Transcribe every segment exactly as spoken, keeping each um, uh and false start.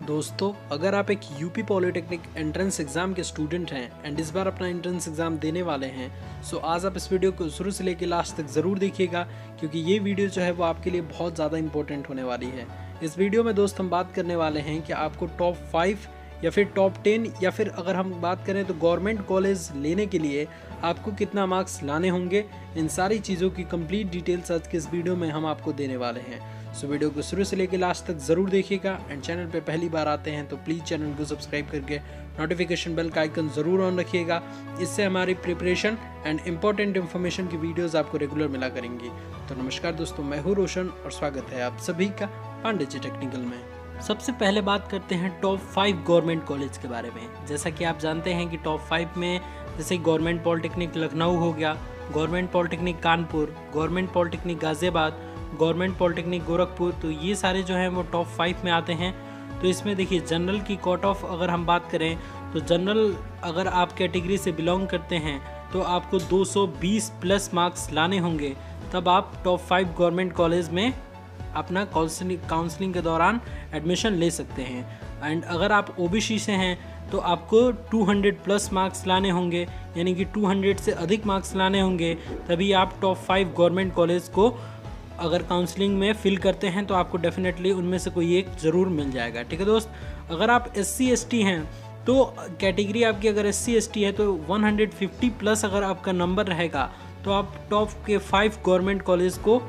दोस्तों, अगर आप एक यूपी पॉलिटेक्निक एंट्रेंस एग्ज़ाम के स्टूडेंट हैं एंड इस बार अपना एंट्रेंस एग्ज़ाम देने वाले हैं, सो आज आप इस वीडियो को शुरू से लेकर लास्ट तक ज़रूर देखिएगा, क्योंकि ये वीडियो जो है वो आपके लिए बहुत ज़्यादा इंपॉर्टेंट होने वाली है। इस वीडियो में दोस्त हम बात करने वाले हैं कि आपको टॉप फाइव या फिर टॉप टेन या फिर अगर हम बात करें तो गवर्नमेंट कॉलेज लेने के लिए आपको कितना मार्क्स लाने होंगे। इन सारी चीज़ों की कंप्लीट डिटेल्स आज के इस वीडियो में हम आपको देने वाले हैं। सो वीडियो को शुरू से लेकर लास्ट तक ज़रूर देखिएगा एंड चैनल पे पहली बार आते हैं तो प्लीज़ चैनल को सब्सक्राइब करके नोटिफिकेशन बेल का आइकन ज़रूर ऑन रखिएगा। इससे हमारी प्रिपरेशन एंड इम्पोर्टेंट इन्फॉर्मेशन की वीडियोस आपको रेगुलर मिला करेंगी। तो नमस्कार दोस्तों, मैं हूँ रोशन और स्वागत है आप सभी का पांडे जी टेक्निकल में। सबसे पहले बात करते हैं टॉप फाइव गवर्नमेंट कॉलेज के बारे में। जैसा कि आप जानते हैं कि टॉप फाइव में जैसे गवर्नमेंट पॉलिटेक्निक लखनऊ हो गया, government polytechnic Kanpur, government polytechnic Ghaziabad, government polytechnic Gorakhpur, तो ये सारे जो हैं वो टॉप फाइव में आते हैं। तो इसमें देखिए जनरल की कट ऑफ अगर हम बात करें तो जनरल अगर आप कैटेगरी से बिलोंग करते हैं तो आपको दो सौ बीस प्लस मार्क्स लाने होंगे, तब आप टॉप फाइव गवर्नमेंट कॉलेज में अपना काउंसलिंग काउंसलिंग के दौरान एडमिशन ले सकते हैं। एंड अगर आप ओबीसी से हैं तो आपको दो सौ प्लस मार्क्स लाने होंगे, यानी कि दो सौ से अधिक मार्क्स लाने होंगे, तभी आप टॉप फाइव गवर्नमेंट कॉलेज को अगर काउंसलिंग में फिल करते हैं तो आपको डेफिनेटली उनमें से कोई एक ज़रूर मिल जाएगा। ठीक है दोस्त, अगर आप एस सी एस टी हैं तो कैटेगरी आपकी अगर एस सी एस टी है तो एक सौ पचास प्लस अगर आपका नंबर रहेगा तो आप टॉप के फाइव गवर्नमेंट कॉलेज को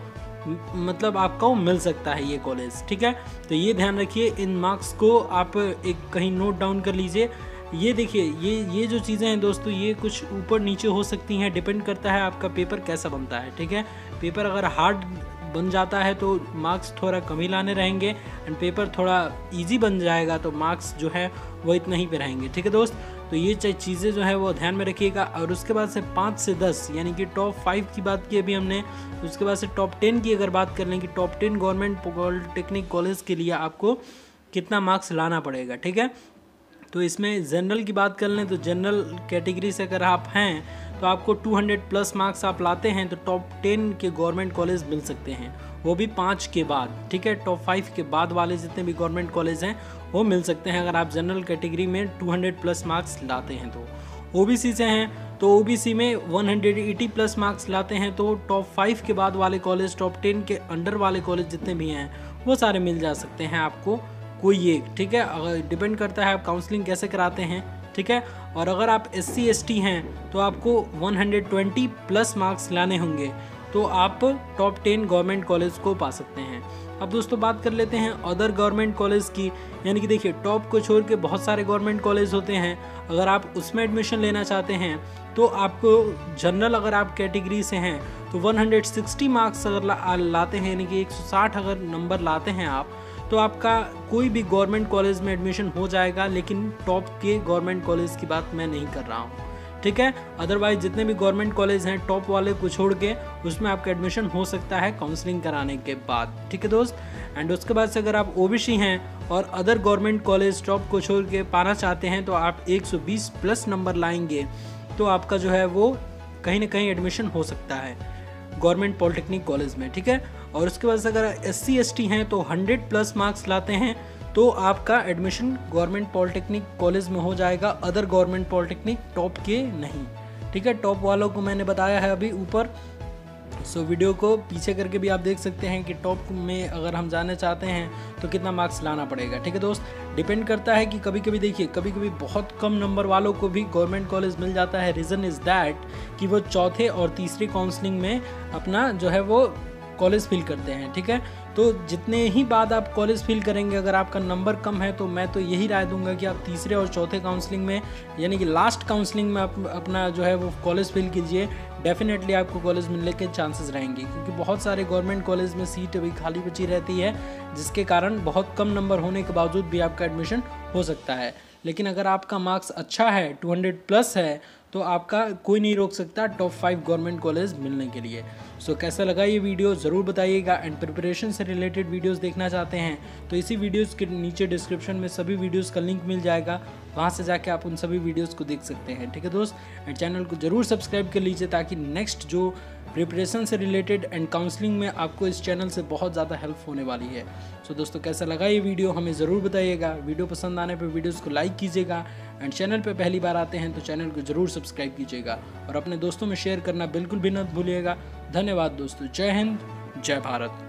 मतलब आपको मिल सकता है ये कॉलेज। ठीक है, तो ये ध्यान रखिए, इन मार्क्स को आप एक कहीं नोट डाउन कर लीजिए। ये देखिए ये ये जो चीज़ें हैं दोस्तों, ये कुछ ऊपर नीचे हो सकती हैं, डिपेंड करता है आपका पेपर कैसा बनता है। ठीक है, पेपर अगर हार्ड बन जाता है तो मार्क्स थोड़ा कम ही लाने रहेंगे, एंड पेपर थोड़ा इजी बन जाएगा तो मार्क्स जो है वो इतना ही पे रहेंगे। ठीक है दोस्त, तो ये चीज़ें जो है वो ध्यान में रखिएगा। और उसके बाद से पाँच से दस यानी कि टॉप फाइव की बात की अभी हमने, उसके बाद से टॉप टेन की अगर बात कर लें कि top ten government polytechnic college के लिए आपको कितना मार्क्स लाना पड़ेगा। ठीक है, तो इसमें जनरल की बात कर लें तो जनरल कैटेगरी से अगर आप हैं तो आपको दो सौ प्लस मार्क्स आप लाते हैं तो टॉप टेन के गवर्नमेंट कॉलेज मिल सकते हैं, वो भी पाँच के बाद। ठीक है, टॉप फाइव के बाद वाले जितने भी गवर्नमेंट कॉलेज हैं वो मिल सकते हैं अगर आप जनरल कैटेगरी में दो सौ प्लस मार्क्स लाते हैं। तो ओबीसी से हैं तो ओबीसी में एक सौ अस्सी प्लस मार्क्स लाते हैं तो टॉप फाइव के बाद वाले कॉलेज, टॉप टेन के अंडर वाले कॉलेज जितने भी हैं वो सारे मिल जा सकते हैं आपको कोई एक। ठीक है, अगर डिपेंड करता है आप काउंसलिंग कैसे कराते हैं। ठीक है, और अगर आप एस सी एस टी हैं तो आपको एक सौ बीस प्लस मार्क्स लाने होंगे तो आप टॉप टेन गवर्नमेंट कॉलेज को पा सकते हैं। अब दोस्तों बात कर लेते हैं अदर गवर्नमेंट कॉलेज की, यानी कि देखिए टॉप को छोड़ के बहुत सारे गवर्नमेंट कॉलेज होते हैं। अगर आप उसमें एडमिशन लेना चाहते हैं तो आपको जनरल अगर आप कैटेगरी से हैं तो एक सौ साठ मार्क्स अगर ला, लाते हैं, यानी कि एक सौ साठ अगर नंबर लाते हैं आप, तो आपका कोई भी गवर्नमेंट कॉलेज में एडमिशन हो जाएगा। लेकिन टॉप के गवर्नमेंट कॉलेज की बात मैं नहीं कर रहा हूँ। ठीक है, अदरवाइज जितने भी गवर्नमेंट कॉलेज हैं टॉप वाले को छोड़ के उसमें आपका एडमिशन हो सकता है काउंसलिंग कराने के बाद। ठीक है दोस्त, एंड उसके बाद से अगर आप ओबीसी हैं और अदर गवर्नमेंट कॉलेज टॉप को छोड़ के पाना चाहते हैं तो आप एक सौ बीस प्लस नंबर लाएंगे तो आपका जो है वो कहीं ना कहीं एडमिशन हो सकता है गवर्नमेंट पॉलिटेक्निक कॉलेज में। ठीक है, और उसके बाद से अगर एस सी एस टी हैं तो सौ प्लस मार्क्स लाते हैं तो आपका एडमिशन गवर्नमेंट पॉलिटेक्निक कॉलेज में हो जाएगा, अदर गवर्नमेंट पॉलिटेक्निक टॉप के नहीं। ठीक है, टॉप वालों को मैंने बताया है अभी ऊपर, सो वीडियो को पीछे करके भी आप देख सकते हैं कि टॉप में अगर हम जाना चाहते हैं तो कितना मार्क्स लाना पड़ेगा। ठीक है दोस्त, डिपेंड करता है कि कभी कभी देखिए कभी कभी बहुत कम नंबर वालों को भी गवर्नमेंट कॉलेज मिल जाता है। रीज़न इज़ दैट कि वो चौथे और तीसरे काउंसलिंग में अपना जो है वो कॉलेज फिल करते हैं। ठीक है, तो जितने ही बाद आप कॉलेज फिल करेंगे अगर आपका नंबर कम है तो मैं तो यही राय दूंगा कि आप तीसरे और चौथे काउंसलिंग में यानी कि लास्ट काउंसलिंग में आप अपना जो है वो कॉलेज फिल कीजिए। डेफिनेटली आपको कॉलेज मिलने के चांसेस रहेंगे, क्योंकि बहुत सारे गवर्नमेंट कॉलेज में सीट अभी खाली बची रहती है, जिसके कारण बहुत कम नंबर होने के बावजूद भी आपका एडमिशन हो सकता है। लेकिन अगर आपका मार्क्स अच्छा है, दो सौ प्लस है, तो आपका कोई नहीं रोक सकता टॉप फाइव गवर्नमेंट कॉलेज मिलने के लिए। सो so, कैसा लगा ये वीडियो ज़रूर बताइएगा। एंड प्रिपरेशन से रिलेटेड वीडियोस देखना चाहते हैं तो इसी वीडियोस के नीचे डिस्क्रिप्शन में सभी वीडियोस का लिंक मिल जाएगा, वहाँ से जाके आप उन सभी वीडियोस को देख सकते हैं। ठीक है दोस्त, एंड चैनल को ज़रूर सब्सक्राइब कर लीजिए ताकि नेक्स्ट जो प्रिपरेशन से रिलेटेड एंड काउंसलिंग में आपको इस चैनल से बहुत ज़्यादा हेल्प होने वाली है। सो दोस्तों कैसा लगा ये वीडियो हमें ज़रूर बताइएगा। वीडियो पसंद आने पर वीडियोज़ को लाइक कीजिएगा एंड चैनल पर पहली बार आते हैं तो चैनल को ज़रूर सब्सक्राइब कीजिएगा और अपने दोस्तों में शेयर करना बिल्कुल भी न भूलिएगा। धन्यवाद दोस्तों। जय हिंद, जय भारत।